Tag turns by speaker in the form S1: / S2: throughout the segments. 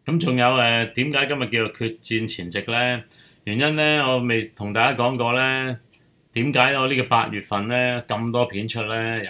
S1: 咁仲有點解今日叫做決戰前夕咧？原因咧，我未同大家講過咧，點解我呢個8月份咧咁多片出咧，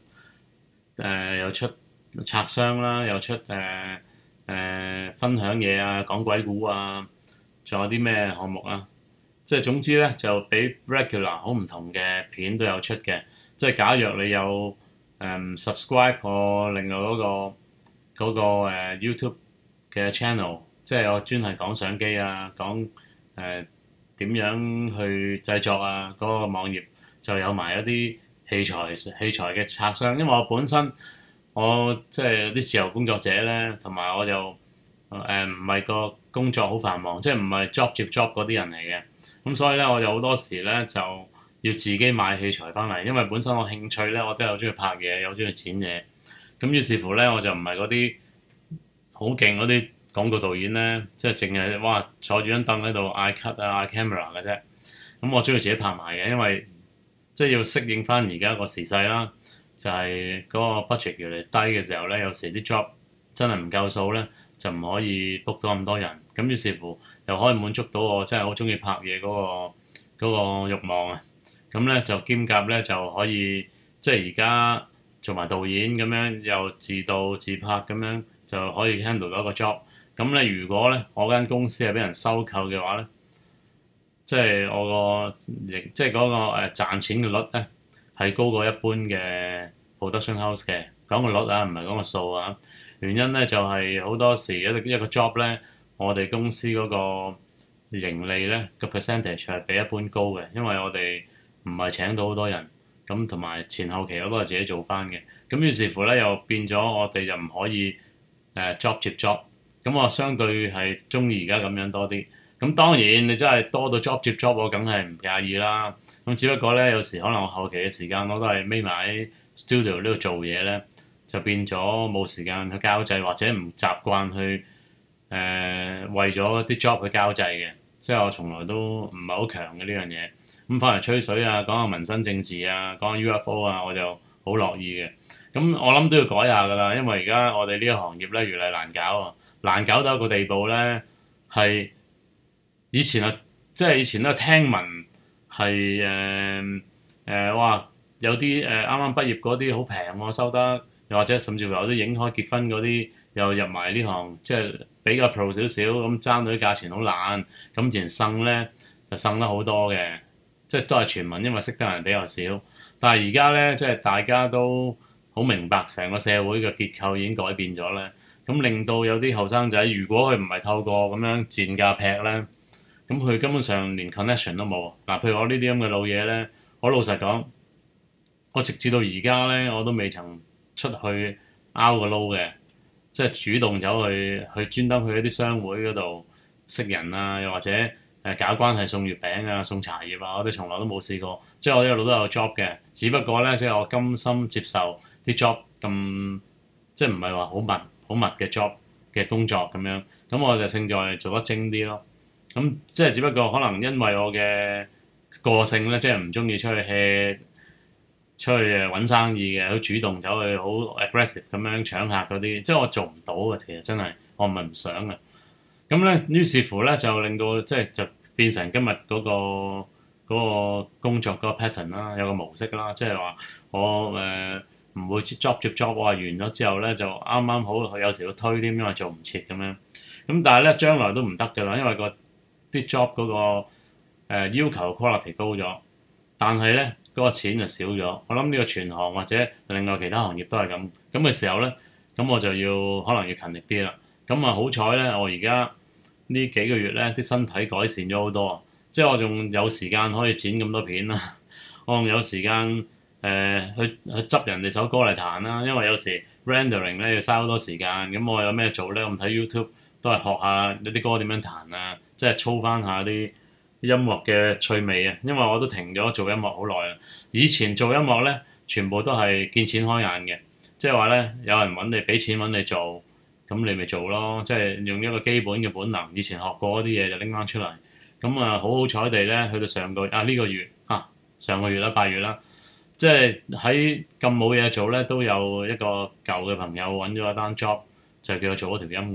S1: 又出拆箱啦，又出分享嘢啊，講鬼故啊，仲有啲咩項目啊？即係總之咧，就比 regular 好唔同嘅片都有出嘅。即係假若你有subscribe 我另外嗰個 YouTube 嘅 channel，即係我專係講相機啊，講點樣去製作啊，嗰個網頁就有埋一啲器材嘅拆箱。因為我本身我即係有啲自由工作者咧，同埋我就唔係個工作好繁忙，即係唔係 job 接 job 嗰啲人嚟嘅。咁所以咧，我有好多時咧就要自己買器材翻嚟，因為本身我興趣咧，我真係好中意拍嘢，又好中意剪嘢。咁於是乎咧，我就唔係嗰啲好勁嗰啲廣告導演咧，即係淨係哇坐住張凳喺度嗌 cut 啊嗌 camera 嘅啫。咁我中意自己拍埋嘅，因為即係要適應翻而家個時勢啦，就係嗰個 budget 越嚟低嘅時候咧，有時啲 job 真係唔夠數咧，就唔可以 book 到咁多人。咁於是乎又可以滿足到我真係好中意拍嘢嗰個慾望啊！咁咧就兼夾咧就可以即係而家做埋導演咁樣，又自導自拍咁樣就可以 handle 到一個 job。咁咧如果咧我間公司係俾人收購嘅話咧，即係我個即係嗰個賺錢嘅率咧係高過一般嘅 production house 嘅。講個率啊，唔係講個數啊。原因咧就係好多時一個 job 咧，我哋公司嗰個盈利咧個 percentage 係比一般高嘅，因為我哋唔係請到好多人，咁同埋前後期我都係自己做翻嘅。咁於是乎咧又變咗我哋就唔可以job 接 job。咁我相對係中意而家咁樣多啲。咁當然你真係多到 job 接 job，我梗係唔介意啦。咁只不過咧有時可能我後期嘅時間我都係匿埋喺 studio 呢度做嘢咧，就變咗冇時間去交際，或者唔習慣去為咗啲 job 去交際嘅。即係我從來都唔係好強嘅呢樣嘢。咁翻嚟吹水啊，講下民生政治啊，講下 UFO 啊，我就好樂意嘅。咁我諗都要改下㗎啦，因為而家我哋呢個行業咧越嚟難搞啊，難搞到一個地步咧係以前啊，即係以前都聽聞係哇有啲啱啱畢業嗰啲好平喎收得，又或者甚至乎有啲影開結婚嗰啲又入埋呢行，即係比較 pro 少少咁爭到啲價錢好爛，咁自然呻咧就呻得好多嘅，即係都係傳聞，因為識得人比較少。但係而家咧即係大家都好明白成個社會嘅結構已經改變咗咧，咁令到有啲後生仔如果佢唔係透過咁樣賤價劈咧，咁佢根本上連 connection 都冇。嗱，譬如我呢啲咁嘅老嘢咧，我老實講，我直至到而家咧，我都未曾出去 out 個撈嘅，即係主動走去專登去一啲商會嗰度識人啊，又或者搞關係送月餅啊、送茶葉啊，我哋從來都冇試過。即係我一路都有 job 嘅，只不過咧即係我甘心接受啲 job 咁，即係唔係話好密嘅 job 嘅工作咁樣，咁我就勝在做得精啲咯。咁即係只不過可能因為我嘅個性咧，即係唔中意出去揾生意嘅，好主動走去好 aggressive 咁樣搶客嗰啲，即係我做唔到嘅。其實真係我唔係唔想嘅。咁咧，於是乎咧就令到即係就變成今日嗰個工作嗰個 pattern 啦，有個模式啦，即係話我唔會接 job 接 job，我話完咗之後咧就啱啱好，有時要推啲，因為做唔切咁樣。咁但係咧將來都唔得㗎啦，因為啲 job 嗰個要求 quality 高咗，但係咧嗰個錢就少咗。我諗呢個全行或者另外其他行業都係咁嘅時候咧，咁我就可能要勤力啲啦。咁啊好彩咧，我而家呢幾個月咧啲身體改善咗好多，即係我仲有時間可以剪咁多片啦，我仲有時間去執人哋首歌嚟彈啦。因為有時 rendering 咧要嘥好多時間，咁我有咩做咧？我睇 YouTube 都係學下一啲歌點樣彈啊，即係操翻下啲音樂嘅趣味啊。因為我都停咗做音樂好耐啦。以前做音樂咧，全部都係見錢開眼嘅，即係話咧有人揾你俾錢揾你做，咁你咪做咯。即係用一個基本嘅本能，以前學過嗰啲嘢就拎翻出嚟。咁啊好彩地咧，去到上個月上個月啦8月啦，即係喺咁冇嘢做咧，都有一個舊嘅朋友揾咗一單 job，就叫我做嗰條音樂。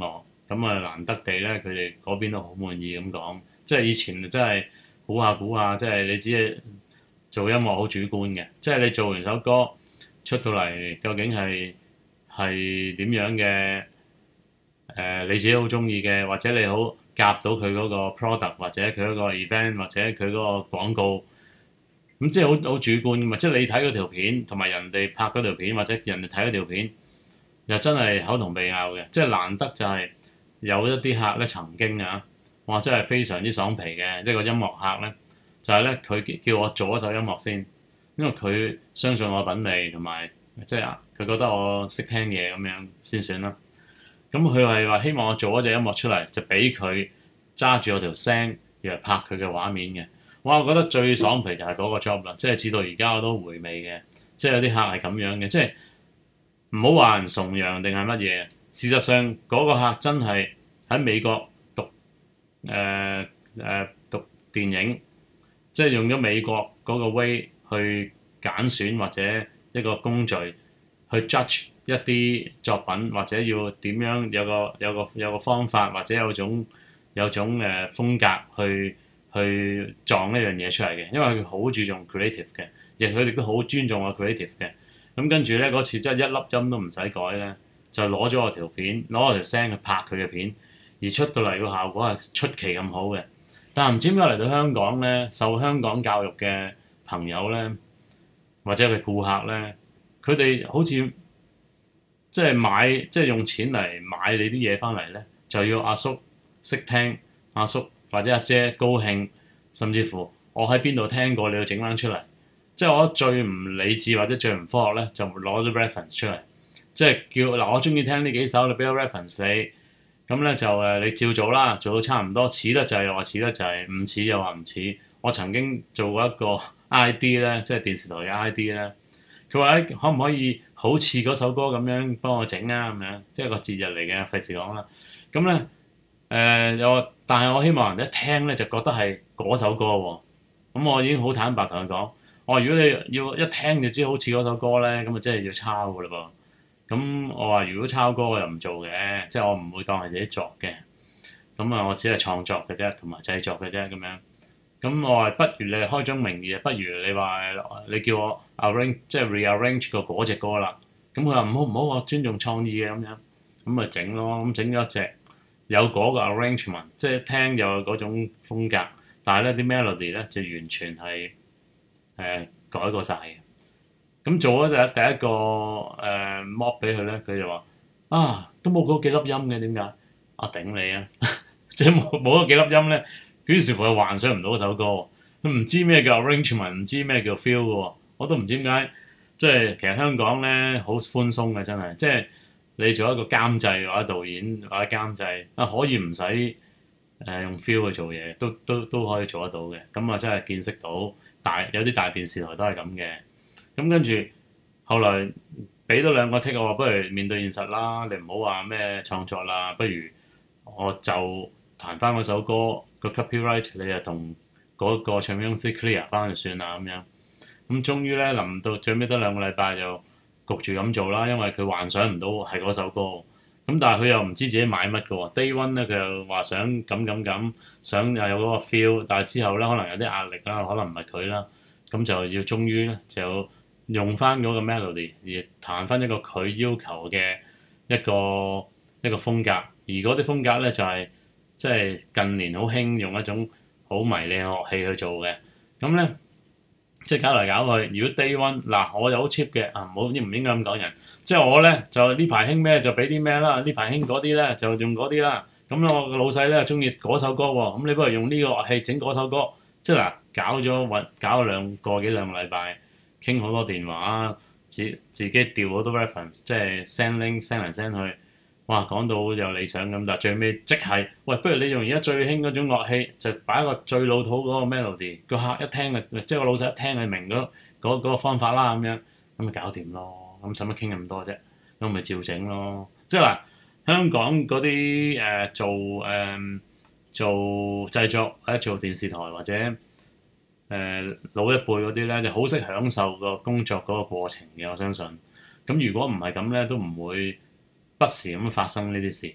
S1: 咁啊難得地咧，佢哋嗰邊都好滿意咁講。即係以前真係估下估下，即係你只係做音樂好主觀嘅，即係你做完首歌出到嚟，究竟係點樣嘅？你自己好中意嘅，或者你好夾到佢嗰個 product，或者佢嗰個 event，或者佢嗰個廣告，咁即係好主觀㗎嘛。即係你睇嗰條片，同埋人哋拍嗰條片，或者人哋睇嗰條片，又真係口同鼻拗嘅。即係難得就係有一啲客咧曾經啊，哇真係非常之爽皮嘅，即係個音樂客咧，就係咧佢叫我做一首音樂先，因為佢相信我品味同埋即係佢覺得我識聽嘢咁樣先算啦。咁佢係話希望我做一隻音樂出嚟，就俾佢揸住我條聲，然後拍佢嘅畫面嘅。哇！我覺得最爽皮就係嗰個 job 啦，即係至到而家我都回味嘅。即係有啲客係咁樣嘅，即係唔好話人崇洋定係乜嘢。事實上嗰個客真係喺美國讀電影，即係用咗美國嗰個 way 去揀選或者一個工序去 judge 一啲作品，或者要點樣有個方法，或者有種風格去撞一樣嘢出嚟嘅。因為佢好注重 creative 嘅，亦佢哋都好尊重我 creative 嘅。咁跟住咧嗰次真係一粒音都唔使改咧，就攞咗我條片，攞我條聲去拍佢嘅片，而出到嚟個效果係出奇咁好嘅。但係唔知點解嚟到香港咧，受香港教育嘅朋友咧，或者佢顧客咧，佢哋好似即係買，即係用錢嚟買你啲嘢翻嚟咧，就要阿叔識聽，阿叔或者阿姐高興，甚至乎我喺邊度聽過，你要整翻出嚟。即係我覺得最唔理智或者最唔科學咧，就攞咗 reference 出嚟，即係叫嗱我中意聽呢幾首，你俾個 reference 你，咁咧就你照做啦，做到差唔多，似得就係又話似得就係，唔似又話唔似。我曾經做過一個 ID 咧，即係電視台嘅 ID 咧。佢話可唔可以好似嗰首歌咁樣幫我整啊？咁樣即係個節日嚟嘅，費事講啦。咁咧但係我希望人一聽咧就覺得係嗰首歌喎。咁我已經好坦白同佢講，我話如果你要一聽就知好似嗰首歌咧，咁啊真係要抄㗎嘞噃。咁我話如果抄歌我又唔做嘅，即係我唔會當係自己作嘅。咁啊，我只係創作嘅啫，同埋製作嘅啫咁樣。咁我話不如你開宗明義，不如你話你叫我 arrange 即係 rearrange 嗰隻歌啦。咁佢話唔好，我尊重創意嘅咁樣，咁咪整咯。咁整咗一隻有嗰個 arrangement，即係聽又有嗰種風格，但係咧啲 melody 咧就完全係改過晒嘅。咁做咗第一個mock 俾佢咧，佢就話都冇嗰幾粒音嘅，點解？頂你啊！即係冇嗰幾粒音咧。於是乎佢幻想唔到嗰首歌，佢唔知咩叫 arrangement，唔知咩叫 feel 嘅喎，我都唔知點解。即係其實香港咧好寬鬆嘅，真係。即係你做一個監製或者導演或者監製可以唔使用 feel 去做嘢，都可以做得到嘅。咁啊真係見識到有啲大電視台都係咁嘅。咁跟住後來俾多兩個 take，我話不如面對現實啦，你唔好話咩創作啦，不如我就彈翻嗰首歌。個 copyright 你就同嗰個唱片公司 clear 翻就算啦咁樣。咁終於咧臨到最尾得兩個禮拜就焗住咁做啦，因為佢幻想唔到係嗰首歌。咁但係佢又唔知自己買乜嘅喎。Day One 咧佢又話想咁，想又有嗰個 feel，但係之後咧可能有啲壓力啦，可能唔係佢啦，咁就要終於咧就用翻嗰個 melody 而彈翻一個佢要求嘅一個風格，而嗰啲風格咧就係。即係近年好興用一種好迷你嘅樂器去做嘅，咁咧即係搞嚟搞去。如果 Day One 嗱，我就好 cheap 嘅唔應該咁講人。即係我咧就呢排興咩就俾啲咩啦，呢排興嗰啲咧就用嗰啲啦。咁我個老細咧中意嗰首歌喎，咁你不如用呢個樂器整嗰首歌。即係搞咗兩個禮拜，傾好多電話，自己調好多 reference，即係 send link send 嚟 send 去。哇，講到有理想咁，但係最尾即係，喂，不如你用而家最興嗰種樂器，就擺一個最老土嗰個 melody，個客一聽即係個老細一聽就明嗰個方法啦，咁樣咁咪搞掂咯。咁使乜傾咁多啫？咁咪照整咯。即係嗱，香港嗰啲做製作或者做電視台或者老一輩嗰啲咧，就好識享受個工作嗰個過程嘅，我相信。咁如果唔係咁咧，都唔會不時咁發生呢啲事，咁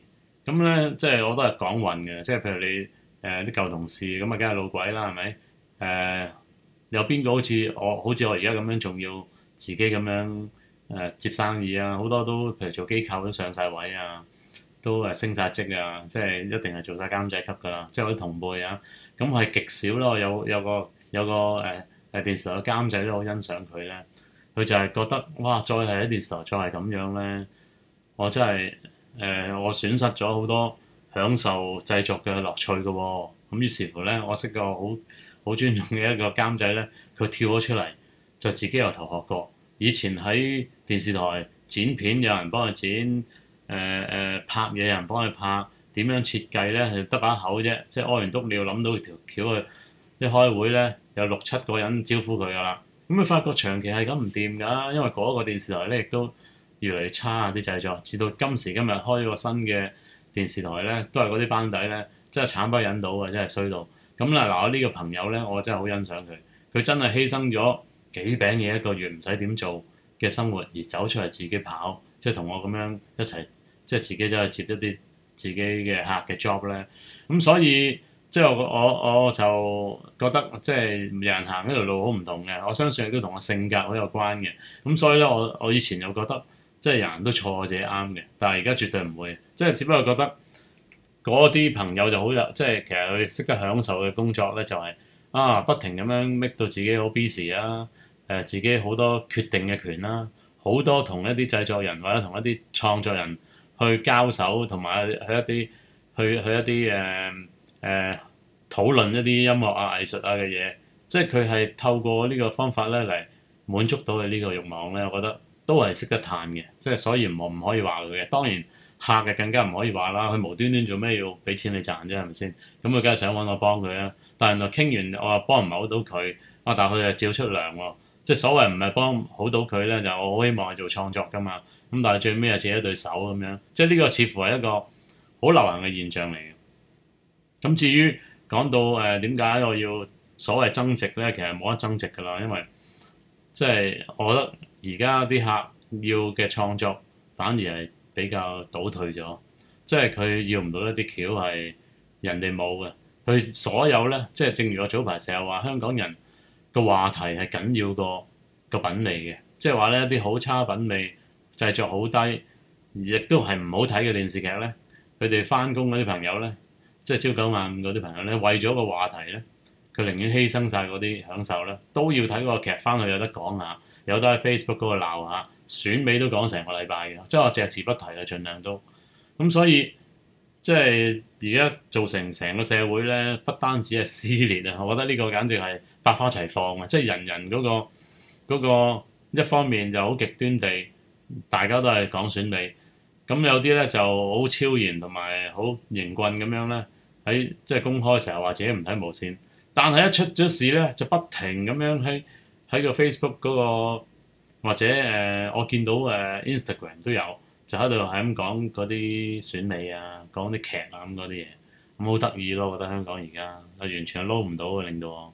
S1: 咁咧即係我都係講運嘅，即係譬如你啲舊同事咁啊，梗係老鬼啦，係咪？有邊個好似我而家咁樣，仲要自己咁樣接生意啊？好多都譬如做機構都上晒位啊，都升晒職啊，即係一定係做晒監製級㗎啦。即係我啲同輩啊，咁係極少咯。有個電視台嘅監製都好欣賞佢咧，佢就係覺得哇，再係喺電視台再係咁樣咧，我真係我損失咗好多享受製作嘅樂趣㗎喎。咁於是乎咧，我識個好尊重嘅一個監製咧，佢跳咗出嚟就自己由頭學過。以前喺電視台剪片，有人幫佢剪，拍嘢有人幫佢拍，點樣設計咧係得把口啫，即係屙完督尿諗到條橋去。一開會咧有6、7個人招呼佢㗎啦。咁佢發覺長期係咁唔掂㗎，因為嗰個電視台咧亦都越嚟越差啊啲製作，至到今時今日開咗個新嘅電視台咧，都係嗰啲班底咧，真係慘不忍睹啊，真係衰到。咁啦，嗱我呢個朋友咧，我真係好欣賞佢，佢真係犧牲咗幾餅嘢一個月唔使點做嘅生活，而走出嚟自己跑，即係同我咁樣一齊，即係自己走去接一啲自己嘅客嘅 job 咧。咁所以即係我就覺得即係人行呢條路好唔同嘅，我相信亦都同我性格好有關嘅。咁所以咧，我以前又覺得即係人人都錯或者啱嘅，但係而家絕對唔會，即係只不過覺得。嗰啲朋友就好有，即係其實佢識得享受嘅工作咧，就係不停咁樣 make 到自己好 busy 啦，自己好多決定嘅權啦，好多同一啲製作人或者同一啲創作人去交手，同埋去一啲討論一啲音樂啊、藝術啊嘅嘢，即係佢係透過呢個方法咧嚟滿足到佢呢個慾望咧，我覺得都係識得嘆嘅，即係所以唔可以話佢嘅，當然。客嘅更加唔可以話啦，佢無端端做咩要俾錢你賺啫，係咪先？咁佢梗係想揾我幫佢啊。但係原來傾完，我話幫唔係好到佢，但係佢就照出糧喎。即係所謂唔係幫好到佢咧，就我好希望係做創作㗎嘛。咁但係最尾係自己一對手咁樣，即係呢個似乎係一個好流行嘅現象嚟嘅。咁至於講到點解我要所謂增值咧，其實冇得增值㗎啦，因為即係我覺得而家啲客要嘅創作反而係比較倒退咗，即係佢要唔到一啲橋係人哋冇嘅，佢所有咧，即係正如我早排成日話，香港人個話題係緊要過個品味嘅，即係話咧一啲好差品味、製作好低，亦都係唔好睇嘅電視劇咧，佢哋翻工嗰啲朋友咧，即係朝九晚五嗰啲朋友咧，為咗個話題咧，佢寧願犧牲晒嗰啲享受咧，都要睇個劇翻去有得講下，有得喺 Facebook 嗰度鬧下。選美都講成個禮拜嘅，即係我隻字不提啦，盡量都咁，所以即係而家造成個社會咧，不單止係撕裂啊，我覺得呢個簡直係百花齊放啊！即係人人嗰個一方面就好極端地，大家都係講選美，咁有啲咧就好超然同埋好型棍咁樣咧，喺即係公開成日話自己唔睇無線，但係一出咗事咧，就不停咁樣喺個 Facebook 嗰個。或者我見到Instagram 都有，就喺度係咁講嗰啲選美啊，講啲劇啊咁嗰啲嘢，咁好得意咯！我覺得香港而家完全係撈唔到嘅，令到我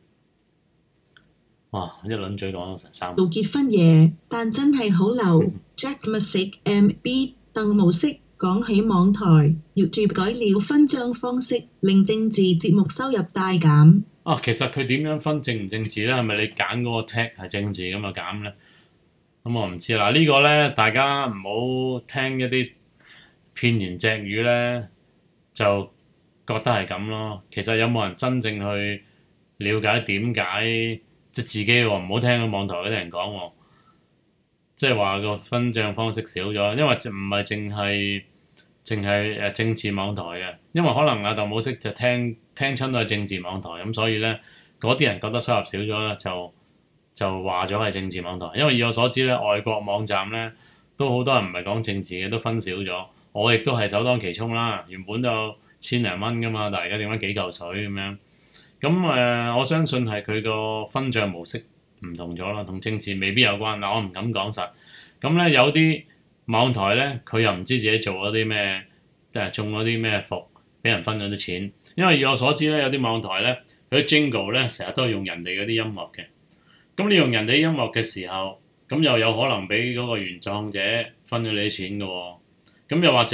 S1: 哇一輪嘴講咗成3。
S2: 做結婚夜，但真係好流。Jack Music MB 鄧模式講起網台 YouTube 改了分賬方式，令政治節目收入大減。
S1: 其實佢點樣分政唔政治咧？係咪你揀嗰個 tag 係政治咁啊減咧？咁我唔知啦，呢個咧大家唔好聽一啲片言隻語咧，就覺得係咁咯。其實有冇人真正去了解點解即係自己喎？唔好聽網台嗰啲人講喎，即係話個分賬方式少咗，因為唔係淨係政治網台嘅，因為可能阿豆冇識就聽親都係政治網台，咁所以咧嗰啲人覺得收入少咗咧就話咗係政治網台，因為以我所知咧，外國網站咧都好多人唔係講政治嘅，都分少咗。我亦都係首當其衝啦，原本就千零蚊噶嘛，但係而家點解幾嚿水咁樣？咁我相信係佢個分賬模式唔同咗啦，同政治未必有關。嗱，我唔敢講實。咁咧有啲網台咧，佢又唔知自己做咗啲咩，中咗啲咩伏，俾人分咗啲錢。因為以我所知咧，有啲網台咧，佢啲 jingle 咧成日都係用人哋嗰啲音樂嘅。咁你用人哋音樂嘅時候，咁又有可能俾嗰個原創者分咗你啲錢嘅喎。咁又或者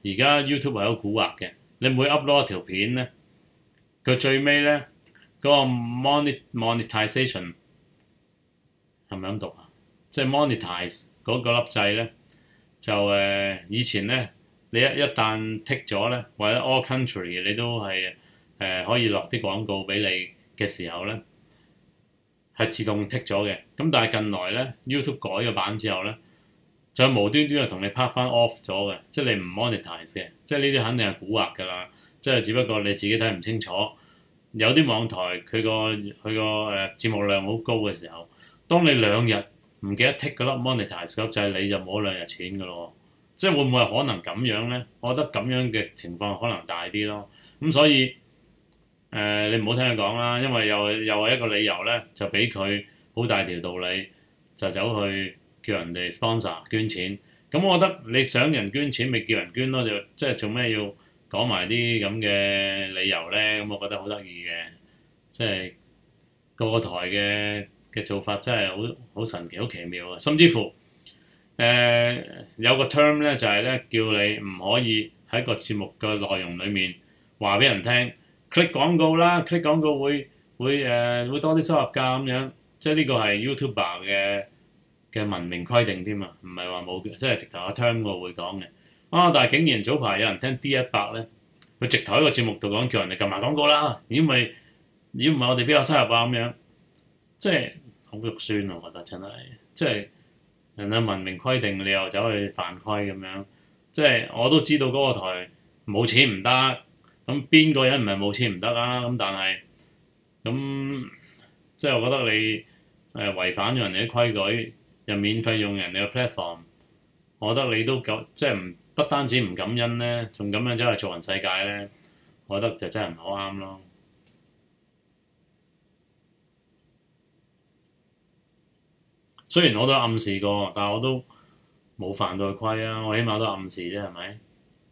S1: 而家 YouTube 係好蠱惑嘅，你每 upload 一條片咧，佢最尾咧嗰個 monetization 係咪咁讀啊？即係 monetize 嗰個粒掣咧，就以前咧，你一旦剔咗咧，或者 all country 你都係可以落啲廣告俾你嘅時候咧，係自動剔咗嘅。咁但係近來咧 YouTube 改咗版之後咧，就無端端就同你拍翻 off 咗嘅，即係你唔 monetize 嘅，即係呢啲肯定係蠱惑㗎啦。即係只不過你自己睇唔清楚，有啲網台佢個節目量好高嘅時候，當你2日唔記得剔嗰粒 monetize 嗰粒掣，你就冇2日錢㗎咯。即係會唔會係可能咁樣咧？我覺得咁樣嘅情況可能大啲咯。咁所以你唔好聽佢講啦，因為又係一個理由咧，就俾佢好大條道理，就走去叫人哋 sponsor 捐錢。咁我覺得你想人捐錢，咪叫人捐咯，就即係做咩要講埋啲咁嘅理由咧？咁我覺得好得意嘅，即係個台嘅做法真係好神奇、好奇妙啊！甚至乎有個 term 咧，就係咧叫你唔可以喺個節目嘅內容裡面話俾人聽 click 廣告啦，click 廣告會多啲收入㗎咁樣，即係呢個係 YouTuber 嘅文明規定添啊，唔係話冇，即係直頭個 term 我會講嘅。但係竟然早排有人聽 D100咧，佢直頭喺個節目度講叫人哋撳埋廣告啦，如果唔係我哋邊有收入啊咁樣，即係好肉酸啊！我覺得真係，即係人哋文明規定，你又走去犯規咁樣，即係我都知道嗰個台冇錢唔得，咁邊個人唔係冇錢唔得啊？咁但係咁即係我覺得你違反咗人哋啲規矩，又免費用人哋嘅 platform， 我覺得你都即係不單止唔感恩咧，仲咁樣走去做人世界咧，我覺得就真係唔好啱咯。雖然我都暗示過，但係我都冇犯到規啊！我起碼都暗示啫，係咪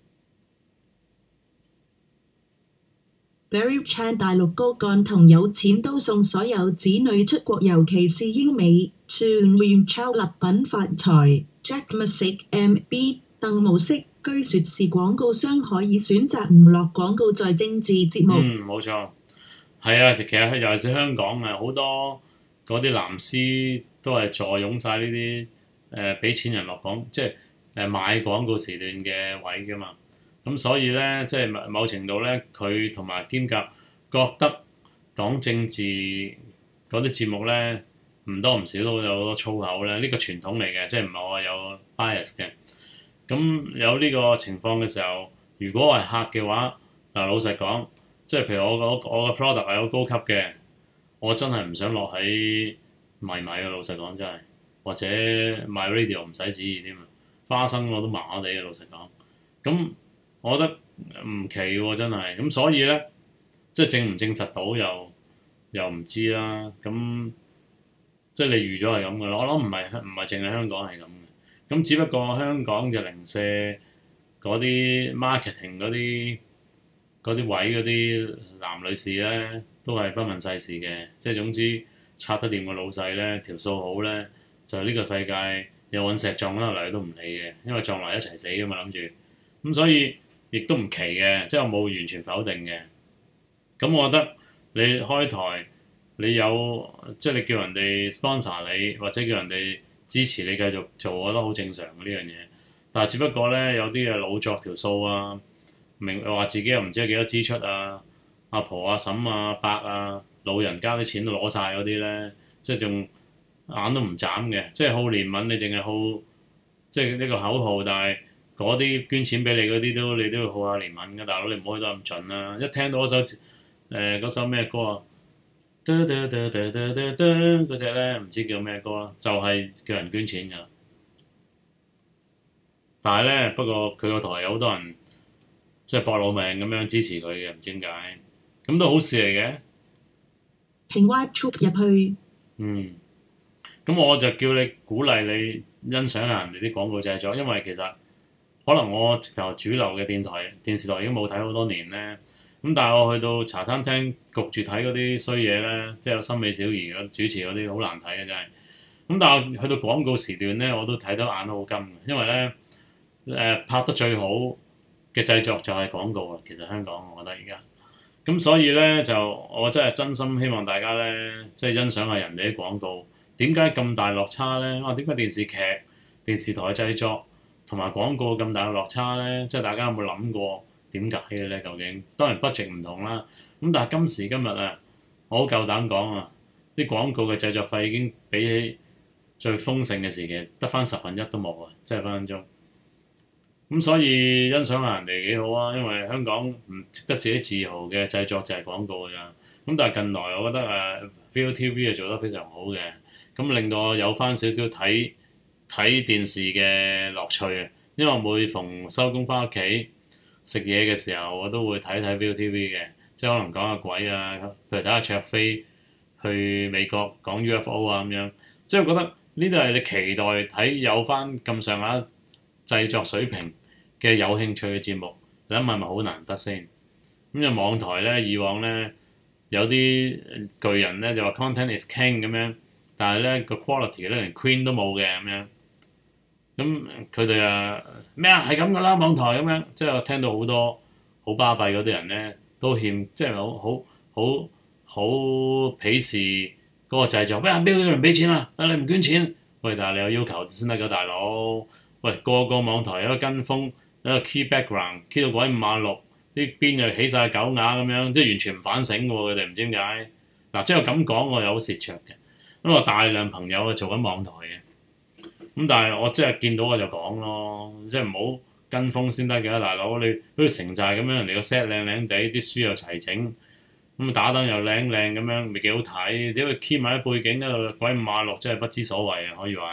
S2: Barry Chan 大陸高幹同有錢都送所有子女出國，尤其是英美，全面抄立品發財。Jack Music、MB 鄧無色據說是廣告商可以選擇唔落廣告在政治節目。
S1: 冇錯，係啊，其實尤其是香港啊，好多嗰啲藍絲都係坐擁晒呢啲俾錢人落廣，即係買廣告時段嘅位㗎嘛。咁所以咧，即係某程度咧，佢同埋兼夾覺得講政治嗰啲節目咧，唔多唔少都有好多粗口咧。呢個傳統嚟嘅，即係唔係話有 bias 嘅。咁有呢個情況嘅時候，如果我係客嘅話，嗱老實講，即係譬如我個 product 係好高級嘅，我真係唔想落喺迷嘅。老實講真係，或者賣 radio 唔使旨意添啊，花生我都麻麻地嘅。老實講，咁我覺得唔奇喎，真係。咁所以咧，即係證唔證實到又唔知啦。咁即係你預咗係咁嘅咯。我諗唔係淨係香港係咁嘅。咁只不過香港嘅零舍嗰啲 marketing 嗰啲位嗰啲男女士咧，都係不問世事嘅。即係總之拆得掂個老細咧，條數好咧，就呢個世界有隕石撞落嚟都唔理嘅，因為撞埋一齊死㗎嘛諗住。咁所以亦都唔奇嘅，即係我冇完全否定嘅。咁我覺得你開台，你有即係你叫人哋 sponsor 你，或者叫人哋支持你繼續做，我覺得好正常嘅呢樣嘢。但係只不過咧，有啲嘅老作條數啊，明話自己又唔知有幾多支出啊，阿婆阿嬸啊伯啊老人家啲錢都攞晒嗰啲咧，即係仲眼都唔眨嘅，即係好憐憫，你淨係好即係呢個口號，但係嗰啲捐錢俾你嗰啲你都要好下憐憫㗎，大佬你唔可以得咁盡啦！一聽到嗰首咩歌啊？嗰隻咧唔知叫咩歌啦，就係叫人捐錢㗎啦。但係咧，不過佢個台有好多人即係搏老命咁樣支持佢嘅，唔知點解，咁都好事嚟嘅。
S2: 平 Y-Tube 入去。
S1: 咁我就叫你鼓勵你欣賞下人哋啲廣告製作，因為其實可能我直頭主流嘅電視台已經冇睇好多年咧。咁但係我去到茶餐廳焗住睇嗰啲衰嘢咧，即係有森美小儀主持嗰啲好難睇嘅真係。咁但係去到廣告時段咧，我都睇得眼都好金嘅，因為咧拍得最好嘅製作就係廣告啦。其實香港我覺得而家咁，所以咧就我真係真心希望大家咧即係欣賞下人哋啲廣告。點解咁大落差咧？點解電視劇、電視台製作同埋廣告咁大嘅落差咧？即係大家有冇諗過點解嘅咧？究竟當然 budget 唔同啦。咁但係今時今日啊，我好夠膽講啊，啲廣告嘅製作費已經比起最豐盛嘅時期得返1/10都冇啊！即係分分鐘。咁所以欣賞下人哋幾好啊，因為香港唔值得自己自豪嘅製作就係廣告㗎咋。咁但係近來我覺得ViuTV 係做得非常好嘅，咁令到我有翻少少睇電視嘅樂趣啊。因為每逢收工翻屋企食嘢嘅時候，我都會睇 ViuTV 嘅，即係可能講下鬼啊，譬如睇下卓飛去美國講 UFO 啊咁樣，即係覺得呢度係你期待睇有翻咁上下製作水平嘅有興趣嘅節目，你諗下係咪好難得先？咁就網台咧，以往咧有啲巨人咧就話 content is king 咁樣，但係咧個 quality 咧連 queen 都冇嘅咁樣。咁佢哋啊咩啊係咁噶啦，網台咁樣，即係我聽到好多好巴閉嗰啲人咧都欠，即係好鄙視嗰個製作。咩啊邊個人俾錢啊？你唔捐錢？喂，但係你有要求先得㗎，大佬。喂，個網台有個跟風，有個 key background，key 到鬼5馬6，啲邊又起晒狗牙咁樣，即係完全唔反省嘅喎。佢哋唔知點解嗱，即係咁講，我有好蝕著嘅，因為我大量朋友做緊網台嘅，咁但係我即係見到我就講咯，即係唔好跟風先得嘅，大佬。你好似城寨咁樣，人哋個 set 靚靚地，啲書又齊整，咁打燈又靚靚咁樣，咪幾好睇？點解 key 埋啲背景嗰度鬼5馬6，真係不知所謂啊！可以話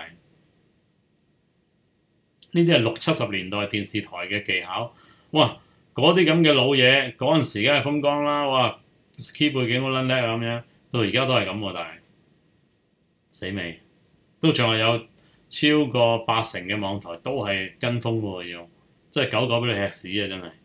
S1: 呢啲係60、70年代電視台嘅技巧。哇！嗰啲咁嘅老嘢嗰陣時梗係風光啦。哇 key 背景好撚叻啊咁樣，到而家都係咁喎，但係死未都仲係有超過80%嘅網台都係跟風喎，要即係狗俾你吃屎啊！真係。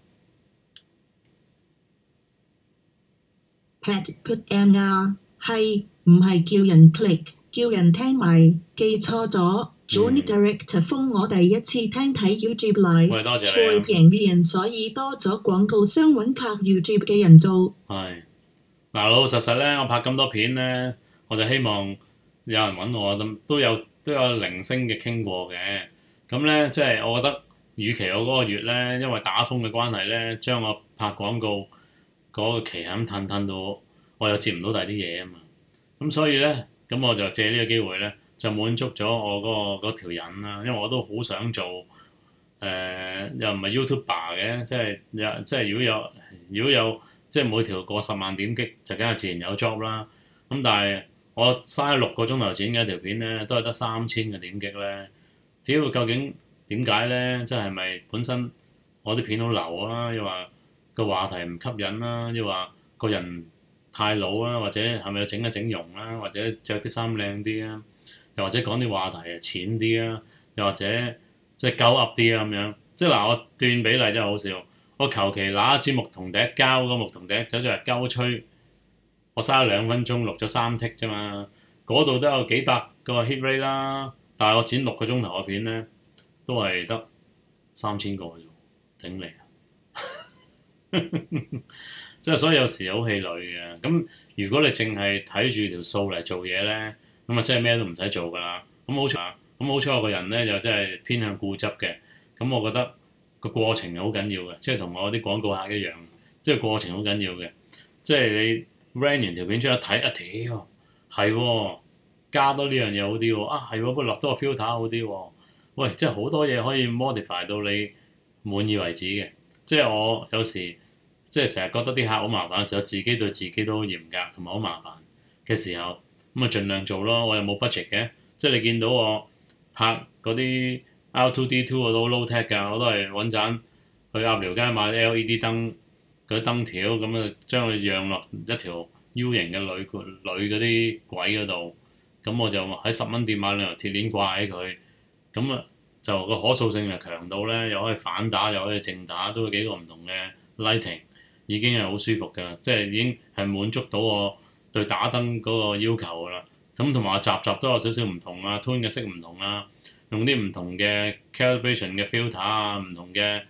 S2: Pat put M 啊，係唔係叫人 click 叫人聽埋？記錯咗。Johnny Director 封我第一次聽睇 YouTube Live，
S1: 喂，多謝
S2: 菜
S1: 你啊！
S2: 平嘅人，所以多咗廣告商揾拍 YouTube 嘅人做。
S1: 係嗱，老老實實咧，我拍咁多片咧，我就希望有人揾我，都有零星嘅傾過嘅。咁咧，即係我覺得，與其我嗰個月咧，因為打風嘅關係咧，將我拍廣告嗰個期係咁褪到，我又接唔到第啲嘢啊嘛。咁所以咧，咁我就借呢個機會咧，就滿足咗我嗰條癮啦。因為我都好想做又唔係 YouTuber 嘅，即係如果有即係每條過10萬點擊，就梗係自然有 job 啦。咁但係我嘥6個鐘頭剪嘅一條片咧，都係得3000嘅點擊咧。屌，究竟點解咧？即係咪本身我啲片好流啊？又話個話題唔吸引啦？又話個人太老啦？或者係咪要整一整容啦？或者着啲衫靚啲啊？又或者講啲話題係淺啲啊？又或者即係鳩噏啲啊咁樣？即係嗱，我斷比例真係好笑。我求其拿一支牧童笛膠個牧童笛走出嚟鳩吹，我嘥咗2分鐘錄咗3剔啫嘛。嗰度都有幾百個 hit rate 啦，但係我剪6個鐘頭嘅片咧，都係得3000個啫，頂你啊！即係所以有時好氣餒嘅。咁如果你淨係睇住條數嚟做嘢咧，咁啊真係咩都唔使做㗎啦。咁好彩我個人咧就真係偏向固執嘅。咁我覺得個過程係好緊要嘅，即係同我啲廣告客一樣，即係過程好緊要嘅。即係你 run 完條片出一睇，屌係喎，加多呢樣嘢好啲喎，係喎，不過落多個 filter 好啲喎。喂，即係好多嘢可以 modify 到你滿意為止嘅。即係我有時即係成日覺得啲客好麻煩嘅時候，自己對自己都好嚴格同埋好麻煩嘅時候，咁咪盡量做咯。我又冇 budget 嘅，即係你見到我拍嗰啲 R2D2 我都 low tech 㗎，我都係揾盞去鴨寮街買 LED 燈嗰啲燈條，咁啊將佢讓落一條 U 型嘅鋁嗰啲軌嗰度，咁我就喺10蚊店買2條鐵鏈掛喺佢，咁啊就個可塑性又強到咧，又可以反打又可以正打，都有幾個唔同嘅 lighting，已經係好舒服㗎啦，即係已經係滿足到我對打燈嗰個要求㗎啦。咁同埋集都有少少唔同啊 ，tune 嘅色唔同啊，用啲唔同嘅 calibration 嘅 filter 啊，唔同嘅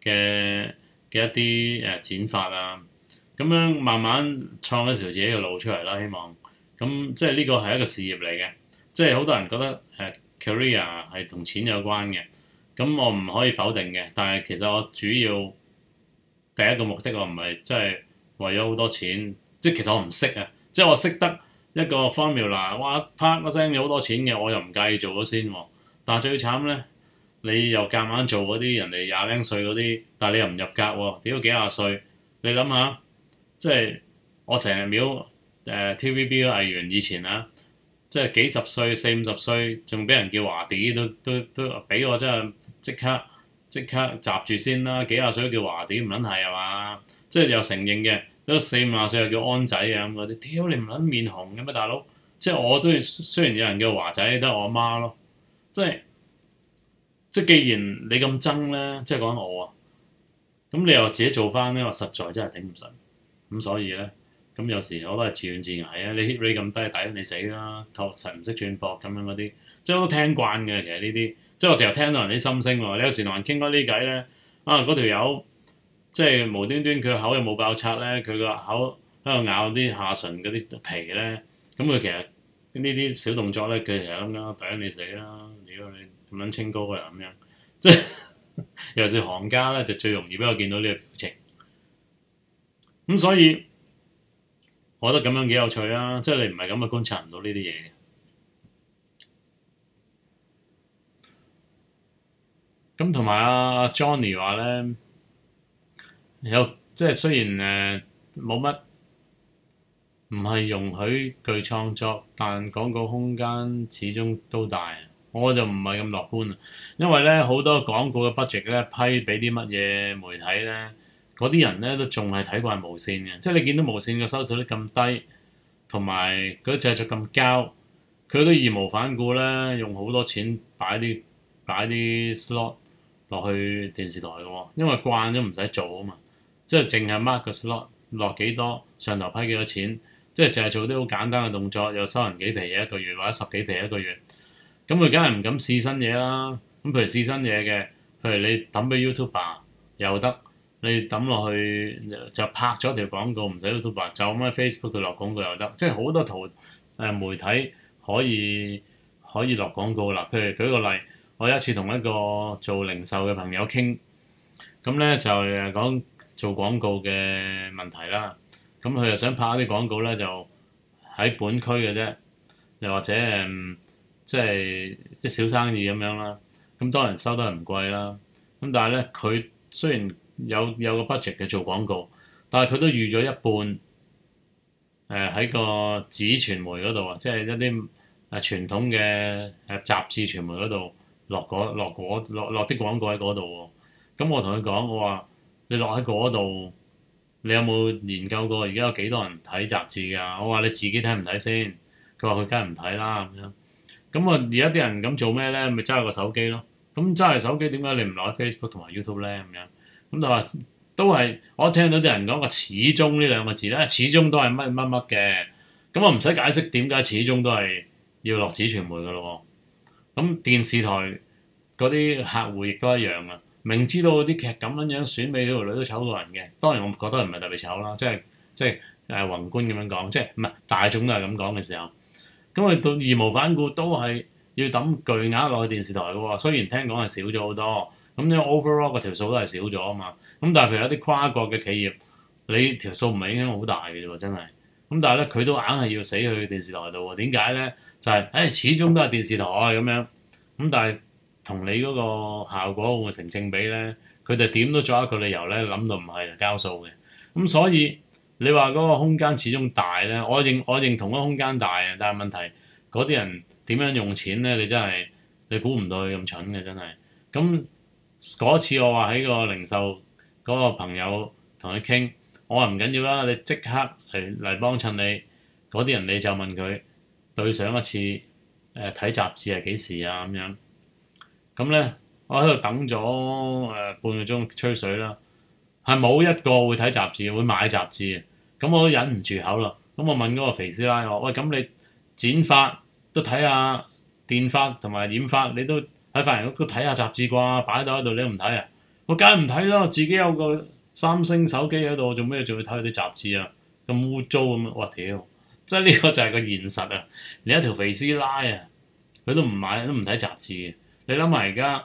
S1: 嘅一啲剪法啊，咁樣慢慢創一條自己嘅路出嚟啦。希望咁即係呢個係一個事業嚟嘅，即係好多人覺得career 係同錢有關嘅，咁我唔可以否定嘅。但係其實我主要第一個目的我唔係即係為咗好多錢，即係其實我唔識啊，即係我識得一個 formula，哇啪一聲有好多錢嘅，我又唔介意做咗先喎。但係最慘咧，你又夾硬做嗰啲人哋廿零歲嗰啲，但係你又唔入格喎，屌幾廿歲，你諗下，即係我成日秒TVB 嘅藝員以前啊，即係幾十歲40-50歲，仲俾人叫華啲，都俾我真係即刻閘住先啦！幾廿歲都叫華啲，唔撚係啊嘛？即係又承認嘅，都40-50歲又叫安仔啊咁嗰啲，屌你唔撚面紅嘅咩大佬？即係我都雖然有人叫華仔，得我阿媽咯，即係既然你咁憎咧，即係講我啊，咁你又自己做翻咧，我實在真係頂唔順。咁所以咧，咁有時我都係自怨自艾啊！你 hit rate 咁低，抵你死啦！確實唔識轉博咁樣嗰啲，即係我都聽慣嘅。其實呢啲，即係我成日聽到人啲心聲喎。你有時同人傾開呢偈咧，啊嗰條友即係無端端佢個口又冇爆拆咧，佢個口喺度咬啲下唇嗰啲皮咧，咁佢其實呢啲小動作咧，佢其實諗緊抵你死啦！屌你咁撚清高嘅人咁樣，即係尤其是行家咧，就最容易俾我見到呢個表情。咁所以，我覺得咁樣幾有趣啊！即係你唔係咁嘅觀察唔到呢啲嘢嘅。咁同埋阿 Johnny 話咧，有即係雖然冇乜唔係容許具創作，但廣告空間始終都大。我就唔係咁樂觀啊，因為咧好多廣告嘅 budget 咧批俾啲乜嘢媒體咧。嗰啲人咧都仲係睇慣無線嘅，即係你見到無線嘅收視率咁低，同埋嗰啲製作咁膠，佢都義無反顧咧，用好多錢擺啲 slot 落去電視台嘅喎，因為慣咗唔使做啊嘛，即係淨係 mark 個 slot 落幾多，上頭批幾多錢，即係淨係做啲好簡單嘅動作，又收人幾皮嘢一個月或者10幾皮一個月，咁佢梗係唔敢試新嘢啦。咁譬如試新嘢嘅，譬如你抌俾 YouTuber 又得。你抌落去就拍咗條廣告，唔使 YouTube 就咁喺 Facebook 度落廣告又得，即係好多媒體可以落廣告啦。譬如舉個例，我有一次同一個做零售嘅朋友傾，咁咧就講做廣告嘅問題啦。咁佢又想拍一啲廣告咧，就喺本區嘅啫，又或者即係啲小生意咁樣啦。咁當然收得唔貴啦。咁但係咧，佢雖然有個 budget 嘅做廣告，但係佢都預咗一半喺個紙傳媒嗰度啊，即係一啲傳統嘅雜誌傳媒嗰度落啲廣告喺嗰度喎。咁我同佢講，我話你落喺嗰度，你有冇研究過而家有幾多人睇雜誌㗎？我話你自己睇唔睇先？佢話佢梗係唔睇啦咁樣。咁而家啲人咁做咩咧？咪揸個手機咯。咁揸住手機點解你唔落喺 Facebook 同埋 YouTube 咧？咁樣。咁就話都係，我聽到啲人講個始終呢兩個字咧，始終都係乜乜乜嘅。咁我唔使解釋點解始終都係要落紙傳媒嘅咯。咁電視台嗰啲客戶亦都一樣啊。明知道啲劇咁樣選美嗰條女都醜過人嘅，當然我覺得唔係特別醜啦，即係宏觀咁樣講，即係唔係大眾都係咁講嘅時候，咁佢到義無反顧都係要抌巨額落去電視台嘅喎。雖然聽講係少咗好多。咁樣 overall 個條數都係少咗啊嘛，咁但係譬如有啲跨國嘅企業，你條數唔係影響好大嘅啫喎，真係。咁但係咧，佢都硬係要死去電視台度喎。點解咧？就係始終都係電視台咁樣。咁但係同你嗰個效果會唔會成正比咧？佢哋點都作一個理由咧，諗到唔係交數嘅。咁所以你話嗰個空間始終大咧，我認同嗰個空間大啊，但係問題嗰啲人點樣用錢咧？你真係你估唔到佢咁蠢嘅真係。咁嗰次我話喺個零售嗰個朋友同佢傾，我話唔緊要啦，你即刻嚟幫襯你嗰啲人，你就問佢對上一次睇雜誌係幾時啊咁樣。咁咧我喺度等咗半個鐘吹水啦，係冇一個會睇雜誌會買雜誌嘅。咁我都忍唔住口啦。咁我問嗰個肥師奶我喂，咁你剪髮都睇下電髮同埋染髮，你都喺髮型屋都睇下雜誌啩，擺到喺度你都唔睇啊？ 我梗係唔睇啦，自己有個三星手機喺度，做咩仲要睇佢啲雜誌啊？咁污糟咁樣，哇屌！即係呢個就係個現實啊！你一條肥師奶啊，佢都唔買，都唔睇雜誌嘅。你諗下而家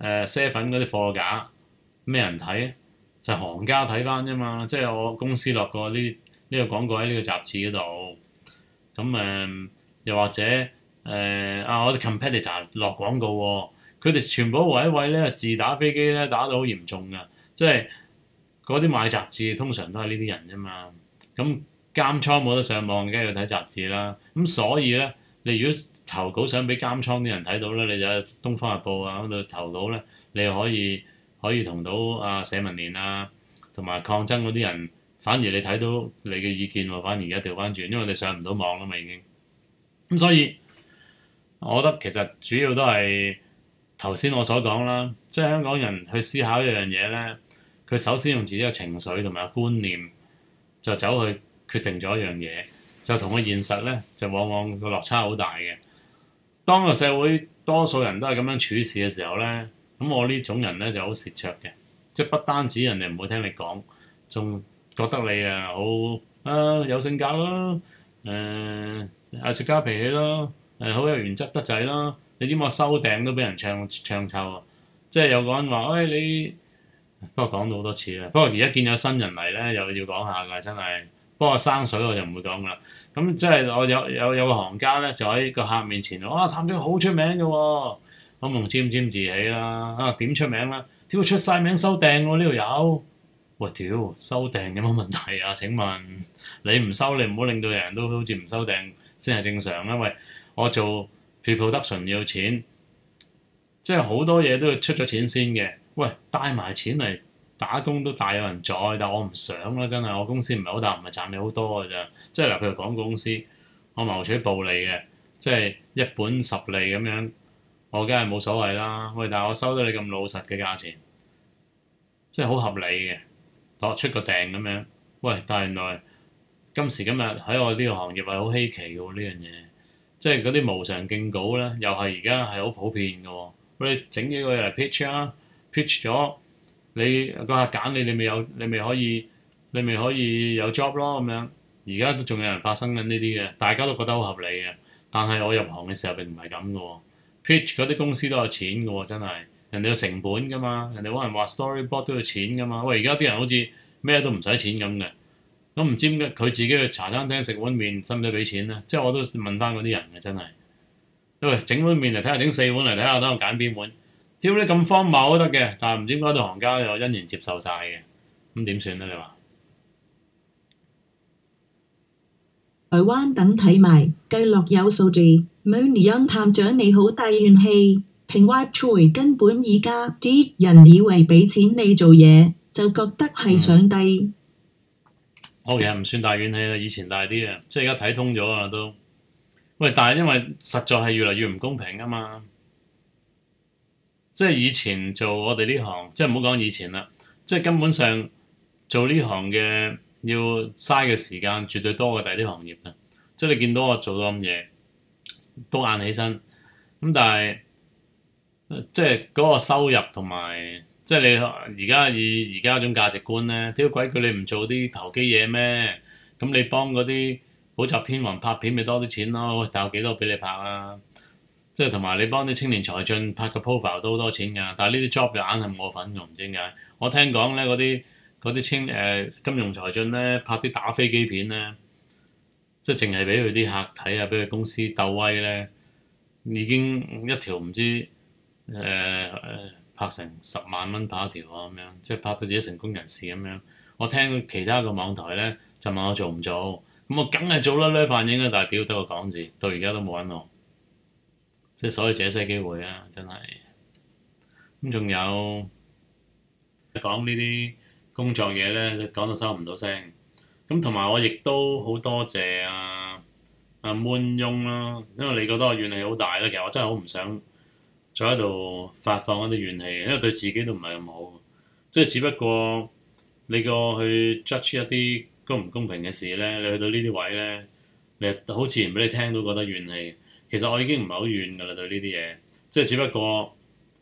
S1: 7嗰啲貨架咩人睇？就係行家睇翻啫嘛。即係我公司落過呢個廣告喺呢個雜誌嗰度。咁又或者我啲 competitor 落廣告喎，佢哋全部位一位咧自打飛機咧打到好嚴重㗎。即係嗰啲買雜誌通常都係呢啲人啫嘛。咁監倉冇得上網，梗係要睇雜誌啦。咁所以咧，你如果投稿想俾監倉啲人睇到咧，你就喺《東方日報》啊嗰度投稿咧，你可以同到社民連啊，同埋抗爭嗰啲人，反而你睇到你嘅意見喎，反而而家調翻轉，因為你上唔到網啦嘛已經。咁所以，我覺得其實主要都係頭先我所講啦，即係香港人去思考一樣嘢咧，佢首先用自己嘅情緒同埋觀念就走去決定咗一樣嘢，就同個現實咧就往往個落差好大嘅。當個社會多數人都係咁樣處事嘅時候咧，咁我呢種人咧就好蝕灼嘅，即係不單止人哋唔會聽你講，仲覺得你好有性格咯，藝術家脾氣咯，好有原則得滯咯。你知唔知我收訂都俾人唱臭啊？即係有個人話，喂你，不過講到好多次啦。不過而家見有新人嚟咧，又要講下㗎，真係。不過生水我就唔會講㗎啦。咁即係我有個行家咧，就喺個客面前，譚俊好出名嘅喎，我夢沾沾自喜啦。點出名啦？屌出晒名收訂喎呢度有。我屌收訂有乜問題啊？請問你唔收，你唔好令到人人都好似唔收訂先係正常，因為我做 pre-production 要錢，即係好多嘢都要出咗錢先嘅。喂，帶埋錢嚟打工都大有人在，但我唔想啦，真係我公司唔係好大，唔係賺你好多㗎咋。即係嗱，譬如廣告公司，我謀取暴利嘅，即係一本10利咁樣，我梗係冇所謂啦。喂，但係我收到你咁老實嘅價錢，即係好合理嘅。攞出個訂咁樣，喂！但係原來今時今日喺我呢個行業係好稀奇嘅喎，呢樣嘢，即係嗰啲無償競稿咧，又係而家係好普遍嘅喎。你整幾個嘢嚟 pitch 啊，pitch 咗你個客揀你，你咪可以有 job 咯咁樣。而家都仲有人發生緊呢啲嘅，大家都覺得好合理嘅。但係我入行嘅時候並唔係咁嘅喎，pitch 嗰啲公司都有錢嘅喎，真係。人哋有成本㗎嘛，人哋可能畫 storyboard 都要錢㗎嘛。喂，而家啲人好似咩都唔使錢咁嘅，咁唔知點解佢自己去茶餐廳食碗麵使唔使俾錢咧？即係我都問翻嗰啲人嘅真係，喂，整碗麵嚟睇下，整4碗嚟睇下，等我揀邊碗？屌你咁荒謬都得嘅，但係唔知點解啲行家又欣然接受晒嘅，咁點算咧？你話？
S2: 台灣等睇埋，計落有數字。Moon Young 探長你好大怨氣。平話除根本而家啲人以為俾錢你做嘢，就覺得係上帝。
S1: 我其實唔算大怨氣啦，以前大啲啊，即係而家睇通咗啊都。喂，但係因為實在係越嚟越唔公平啊嘛。即係以前做我哋呢行，即係唔好講以前啦，即係根本上做呢行嘅要嘥嘅時間絕對多過第啲行業啊。即係你見到我做到咁嘢，都晏起身，咁但係。即係嗰個收入同埋，即係你而家以而家嗰種價值觀咧，屌鬼叫你唔做啲投機嘢咩？咁你幫嗰啲補習天王拍片咪多啲錢咯？喂，但有幾多俾你拍啊？即係同埋你幫啲青年才俊拍個 profile 都好多錢㗎，但係呢啲 job 就硬係冇份㗎，唔知點解。我聽講咧嗰啲金融才俊咧拍啲打飛機片咧，即係淨係俾佢啲客睇啊，俾佢公司鬥威咧，已經一條唔知。拍成10萬蚊拍一條啊，咁樣即係拍到自己成功人士咁樣。我聽其他個網台咧就問我做唔做，咁我梗係做啦呢反應啦，但係屌得個講字，到而家都冇揾我，即係所以借勢機會啊，真係。咁仲有講呢啲工作嘢咧，講到收唔到聲。咁同埋我亦都好多謝阿 Moon 翁啦，因為你覺得我怨氣好大咧，其實我真係好唔想。再喺度發放一啲怨氣，因為對自己都唔係咁好，即係只不過你個去 judge 一啲公唔公平嘅事咧，你去到呢啲位咧，你好自然俾你聽到覺得怨氣。其實我已經唔係好怨㗎啦，對呢啲嘢，即係只不過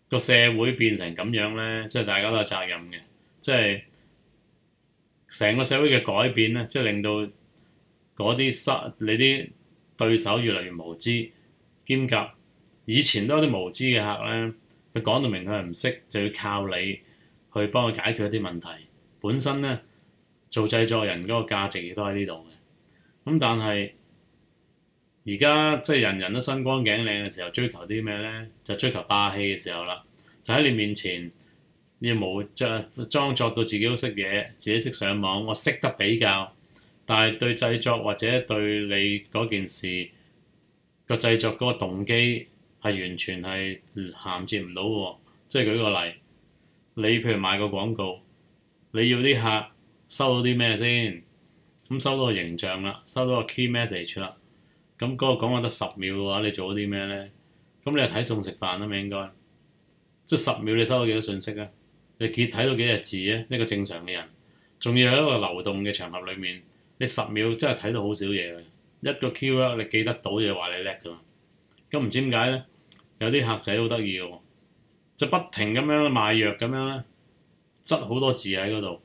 S1: 個社會變成咁樣咧，即係大家都有責任嘅，即係成個社會嘅改變咧，即係令到嗰啲你啲對手越嚟越無知，兼夾以前都有啲無知嘅客咧，佢講到明佢係唔識，就要靠你去幫佢解決一啲問題。本身咧做製作人嗰個價值亦都喺呢度嘅，咁但係而家即係人人都身光頸靚嘅時候，追求啲咩咧？就追求霸氣嘅時候啦，就喺你面前。要冇裝作到自己都識嘢，自己識上網，我識得比較，但係對製作或者對你嗰件事個製作嗰個動機係完全係銜接唔到喎。即係舉個例，你譬如賣個廣告，你要啲客收到啲咩先？咁收到個形象啦，收到個 key message 啦，咁嗰個講話得10秒嘅話，你做咗啲咩咧？咁你係睇餸食飯啊嘛，應該即係10秒你收到幾多信息啊？你睇到幾隻字咧？一個正常嘅人，仲要喺一個流動嘅場合裏面，你10秒真係睇到好少嘢嘅。一個 keyword 你記得到就話你叻㗎嘛。咁唔知點解咧？有啲客仔好得意嘅，就不停咁樣賣藥咁樣咧，執好多字喺嗰度。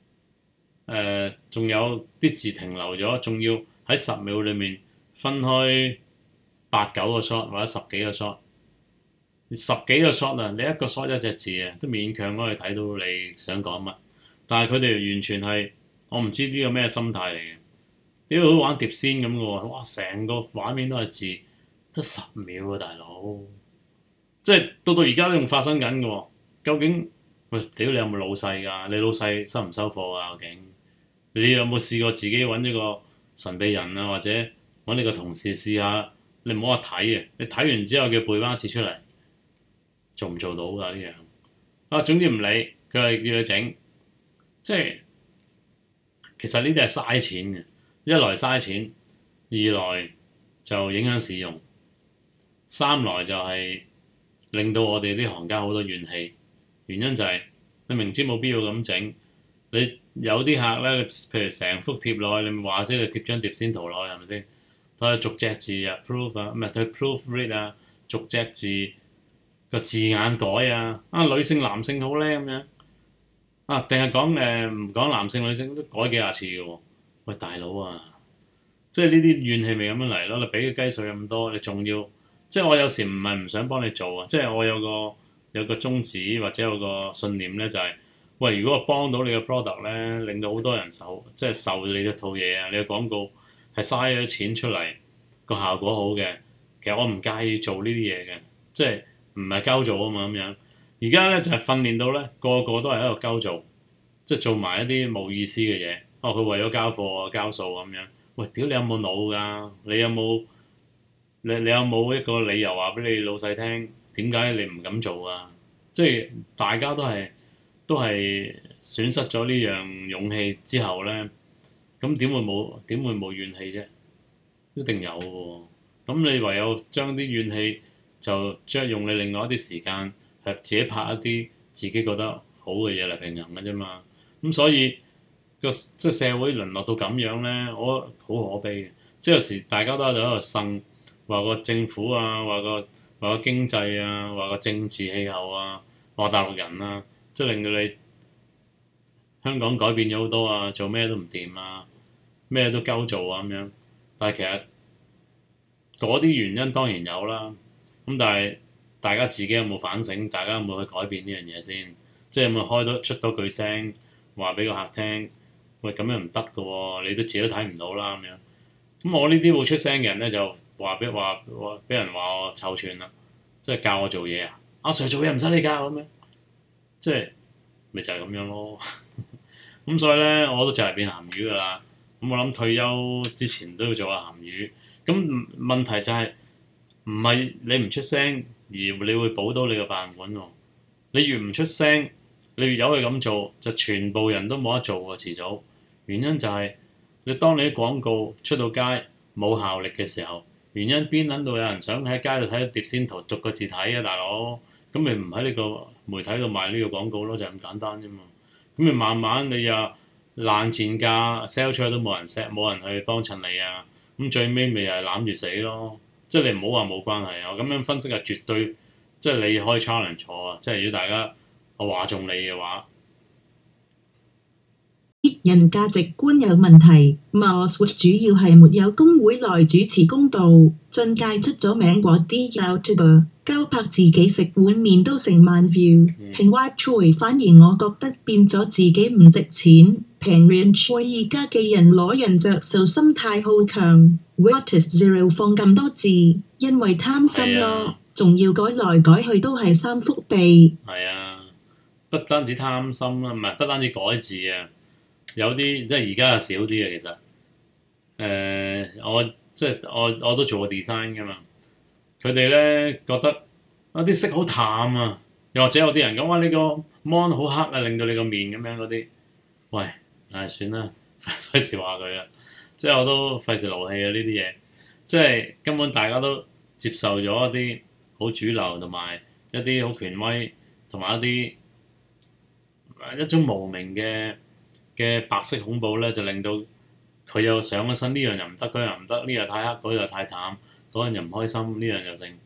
S1: 仲有啲字停留咗，仲要喺10秒裏面分開8、9個 shot 或者10幾個 shot。10幾個 shot 啊，你一個 shot 一隻字啊，都勉強可以睇到你想講乜。但係佢哋完全係我唔知呢個咩心態嚟嘅。呢個好玩碟仙咁嘅喎，哇！成個畫面都係字，得10秒啊，大佬！即係到而家都仲發生緊嘅喎。究竟喂，屌你有冇老細㗎？你老細收唔收貨啊？究竟你有冇試過自己揾一個神秘人啊，或者揾你個同事試下？你唔好話睇嘅，你睇完之後叫背翻一次出嚟。做唔做到㗎呢樣？啊，總之唔理，佢係叫你整，即係其實呢啲係嘥錢嘅。一來嘥錢，二來就影響市容，三來就係令到我哋啲行家好多怨氣。原因就係你明知冇必要咁整，你有啲客咧，譬如成幅貼落去，你咪話先，你貼張碟仙圖落去係咪先？佢逐隻字啊，proof 啊，唔係佢 proofread 啊，逐隻字。個字眼改啊！女性男性好叻咁樣啊，定係講唔講男性女性都改幾廿次嘅喎。喂，大佬啊，即係呢啲怨氣咪咁樣嚟咯？你俾個雞碎咁多，你仲要即係我有時唔係唔想幫你做啊！即係我有個宗旨或者有個信念咧，就係喂，如果我幫到你嘅 product 咧，令到好多人即係受你一套嘢啊，你嘅廣告係嘥咗錢出嚟，個效果好嘅，其實我唔介意做呢啲嘢嘅，即係。唔係鳩做啊嘛咁樣，而家咧就係訓練到咧個個都係喺度鳩做，即係做埋一啲冇意思嘅嘢。哦，佢為咗交貨交數咁樣。喂，屌你有冇腦㗎？你有冇你有冇一個理由話俾你老細聽點解你唔敢做啊？即係大家都係損失咗呢樣勇氣之後咧，咁點會冇怨氣啫？一定有喎。咁你唯有將啲怨氣。就將用你另外一啲時間係自己拍一啲自己覺得好嘅嘢嚟平衡嘅啫嘛。咁所以即係社會淪落到咁樣咧，我好可悲嘅。即係有時大家都喺度呻，話個政府啊，話個經濟啊，話個政治氣候啊，話大陸人啊，即係令到你香港改變咗好多啊，做咩都唔掂啊，咩都鳩做啊咁樣。但係其實嗰啲原因當然有啦。咁但係大家自己有冇反省？大家有冇去改變呢樣嘢先？即係有冇出多句聲話俾個客聽？喂，咁樣唔得㗎喎，你都自己都睇唔到啦咁樣。咁我呢啲會出聲嘅人咧，就俾人話我臭串啦，即係教我做嘢啊！阿 Sir 做嘢唔使你教咁樣，即係咪就係咁樣咯？咁所以咧，我都就係變鹹魚㗎啦。咁我諗退休之前都要做下鹹魚。咁問題就係、唔係你唔出聲，而你會保到你個飯碗喎。你越唔出聲，你越由佢咁做，就全部人都冇得做喎。遲早原因就係、你當你啲廣告出到街冇效力嘅時候，原因邊撚度有人想喺街度睇碟仙圖逐個字睇啊，大佬？咁咪唔喺呢個媒體度賣呢個廣告咯，就係咁簡單啫嘛。咁咪慢慢你又爛賤價 sell 出去都冇人 set，冇人去幫襯你啊。咁最尾咪又係攬住死咯。即係你唔好話冇關係啊！我咁樣分析係絕對即係你可以 challenge 我啊！即係如果大家我話中你嘅話，
S2: 人價值觀有問題。Mosswood 主要係沒有公會內主持公道，進界出咗名嗰啲 YouTuber，交拍自己食碗麵都成萬 view，平 White Choi 反而我覺得變咗自己唔值錢，平 Range 而家嘅人攞人着數心態好強 ，What is zero 放咁多字，因為貪心咯，仲要改來改去都係三幅被。
S1: 係啊，不單止貪心啦，唔係不單止改字啊。有啲即係而家係少啲嘅，其實我即係我都做過 design 噶嘛。佢哋咧覺得啲色好淡啊，又或者有啲人講話你個 mon 好黑啊，令到你個面咁樣嗰啲。喂，算啦，費事話佢啦。即係我都費事勞氣啊呢啲嘢。即係根本大家都接受咗一啲好主流同埋一啲好權威同埋一種無名嘅白色恐怖咧，就令到佢又上咗身，呢樣又唔得，嗰樣唔得，呢樣太黑，嗰樣太淡，嗰樣又唔開心，呢樣又剩。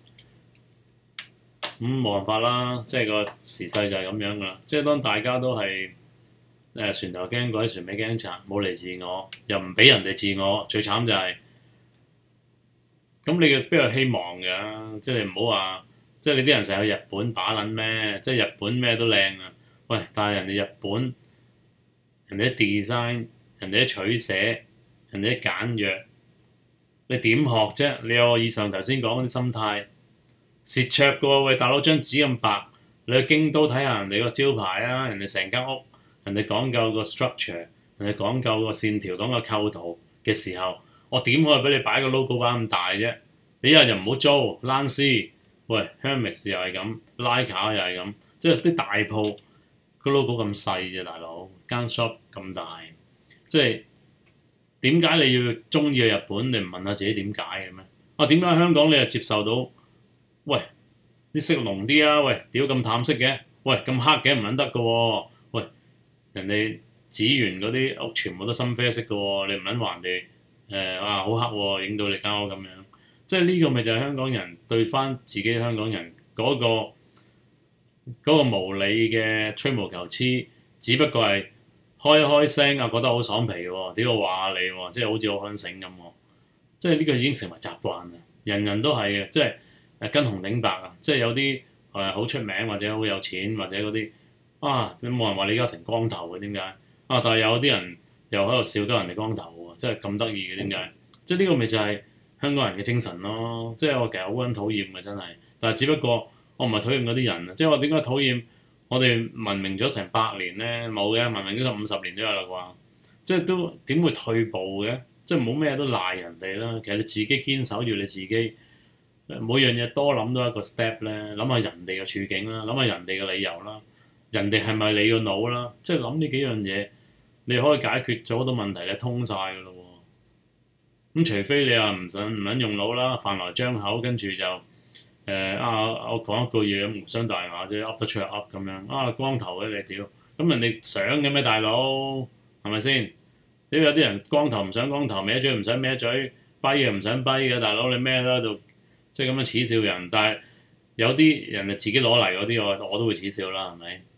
S1: 冇辦法啦，即係個時勢就係咁樣噶啦。即係當大家都係船頭驚鬼，船尾驚賊，冇嚟自我，又唔俾人哋自我，最慘就係咁，你嘅邊有希望㗎？即係你唔好話，即係你啲人成日去日本把撚咩？即係日本咩都靚啊！喂，但係人哋日本。人哋啲 design， 人哋啲取捨，人哋啲簡約，你點學啫？你有我以上頭先講嗰啲心態，蝕灼嘅喎。喂，大佬張紙咁白，你去京都睇下人哋個招牌啊，人哋成間屋，人哋講究個 structure， 人哋講究個線條，講究構圖嘅時候，我點可以俾你擺個 logo 擺咁大啫？你一日就唔好租 Lance， 喂 Hermes 又係咁 Leica 又係咁，即係啲大鋪。個 logo 咁細啫，大佬間 shop 咁大，即係點解你要中意去日本？你唔問下自己點解嘅咩？點解香港你又接受到？喂，啲色濃啲啊！喂，屌咁淡色嘅，喂咁黑嘅唔撚得嘅喎！喂，人哋紫園嗰啲屋全部都深啡色嘅喎，你唔撚話人哋好黑喎，影到你間屋咁樣，即係呢個咪就係香港人對翻自己香港人嗰個無理嘅吹毛求疵，只不過係開聲啊，覺得好爽皮喎，屌我話你喎，即係好似好撚醒咁喎，即係呢個已經成為習慣啦，人人都係嘅，即係跟紅頂白啊，即係有啲好出名或者好有錢或者嗰啲你冇人話李嘉誠光頭嘅點解但係有啲人又喺度笑鳩人哋光頭喎，即係咁得意嘅點解？即係呢個咪就係香港人嘅精神咯，即係我其實好撚討厭嘅真係，但係只不過。我唔係討厭嗰啲人啊，即係我點解討厭我哋文明咗成100年咧？冇嘅，文明咗50年都有啦啩，即係都點會退步嘅？即係唔好咩都賴人哋啦。其實你自己堅守住你自己，每樣嘢多諗到一個 step 咧，諗下人哋嘅處境啦，諗下人哋嘅理由啦，人哋係咪你個腦啦？即係諗呢幾樣嘢，你可以解決咗好多問題，你通晒㗎咯喎。咁除非你話唔撚用腦啦，飯來張口，跟住就。我講一句嘢咁無傷大雅啫，噏得出嚟噏咁樣光頭嘅你屌，咁人哋想嘅咩大佬係咪先？屌有啲人光頭唔想光頭，歪嘴唔想歪嘴，跛嘅唔想跛嘅大佬，你咩都喺度即係咁樣恥笑人，但係有啲人就自己攞嚟嗰啲我都會恥笑啦，係咪？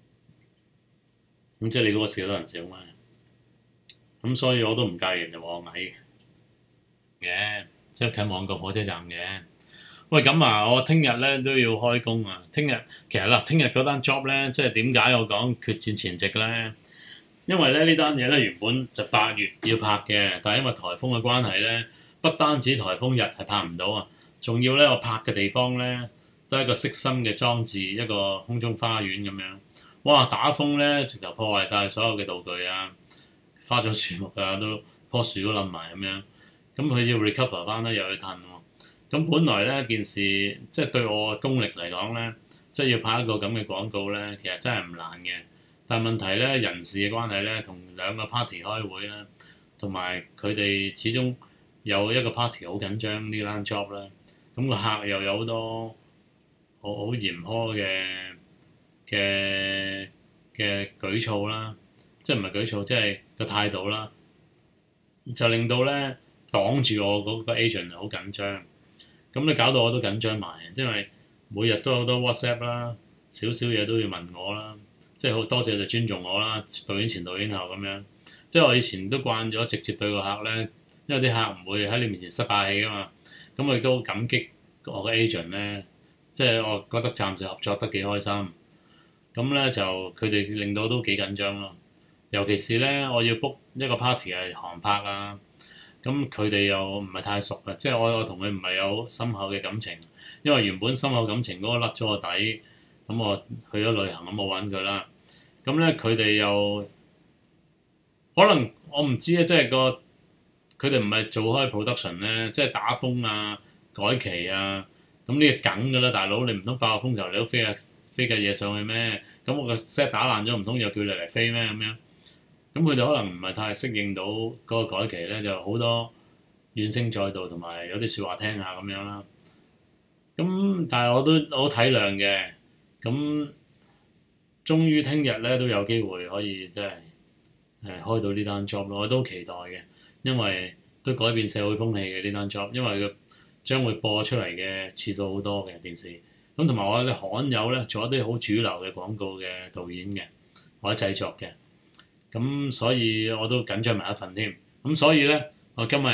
S1: 咁即係你嗰個笑得人笑咩？咁所以我都唔介意人哋話我矮嘅，即係近旺角火車站嘅。喂，咁我聽日咧都要開工啊！聽日其實啦，聽日嗰單 job 咧，即係點解我講決戰前夕咧？因為咧呢單嘢咧原本就8月要拍嘅，但係因為颱風嘅關係咧，不單止颱風日係拍唔到啊，仲要咧我拍嘅地方咧都係一個悉心嘅裝置，一個空中花園咁樣。哇！打風咧，直頭破壞晒所有嘅道具啊，花咗樹木啊，都棵樹都冧埋咁樣。咁佢要 recover 翻咧，又要褪喎。咁本來咧件事，即係對我嘅功力嚟講咧，即係要拍一個咁嘅廣告咧，其實真係唔難嘅。但係問題咧，人事嘅關係咧，同2個 party 開會啦，同埋佢哋始終有一個 party 好緊張呢單 job 啦。咁個客又有好多好嚴苛嘅舉措啦，即係唔係舉措，即係個態度啦，就令到咧擋住我嗰個 agent 好緊張。咁你搞到我都緊張埋，因為每日都有好多 WhatsApp 啦，少少嘢都要問我啦，即係好多謝就尊重我啦，導演前導演後咁樣。即係我以前都慣咗直接對個客咧，因為啲客唔會喺你面前失霸氣噶嘛。咁我亦都好感激我嘅 agent 咧，即係我覺得暫時合作得幾開心。咁咧就佢哋令到我都幾緊張咯。尤其是咧，我要 book 一個 party 係韓拍啊，咁佢哋又唔係太熟嘅，即係我同佢唔係有深厚嘅感情，因為原本深厚感情嗰個甩咗個底，咁我去咗旅行咁冇揾佢啦。咁咧佢哋又可能我唔知啊，即係佢哋唔係做開 production 咧，即係打風啊、改期啊，咁呢個梗㗎啦，大佬你唔通爆風球你都飛架嘢上去咩？咁我個 set 打爛咗，唔通又叫你嚟飛咩咁樣？咁佢哋可能唔係太適應到嗰個改期咧，就好多怨聲載道，同埋有啲説話聽下咁樣啦。咁但係我好體諒嘅。咁終於聽日咧都有機會可以即係開到呢單 job 咯，我都期待嘅，因為都改變社會風氣嘅呢單 job，因為佢將會播出嚟嘅次數好多嘅電視。咁同埋我哋罕有咧做一啲好主流嘅廣告嘅導演嘅或者製作嘅，咁所以我都緊張埋一份添。咁所以咧，我今日